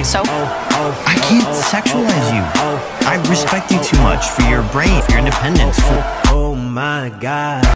so? I can't sexualize you. I respect you too much for your brain, for your independence, for... Oh my God.